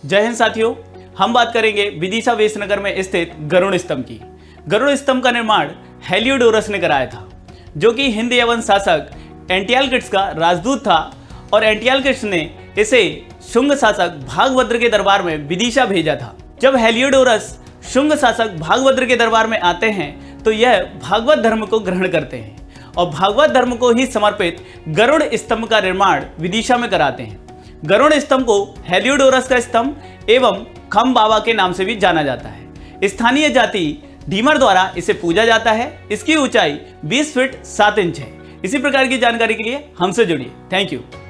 जय हिंद साथियों, हम बात करेंगे विदिशा वेशनगर में स्थित गरुड़ स्तंभ की। गरुड़ स्तंभ का निर्माण हेलियोडोरस ने कराया था, जो कि हिंद यवन शासक एंटियालकिट्स का राजदूत था और एंटियालकिट्स ने इसे शुंग शासक भागभद्र के दरबार में विदिशा भेजा था। जब हेलियोडोरस शुंग शासक भागभद्र के दरबार में आते हैं तो यह भागवत धर्म को ग्रहण करते हैं और भागवत धर्म को ही समर्पित गरुड़ स्तंभ का निर्माण विदिशा में कराते हैं। गरुड़ स्तंभ को हेलियोडोरस का स्तंभ एवं खम बाबा के नाम से भी जाना जाता है। स्थानीय जाति ढीमर द्वारा इसे पूजा जाता है। इसकी ऊंचाई 20 फीट 7 इंच है। इसी प्रकार की जानकारी के लिए हमसे जुड़िए। Thank you.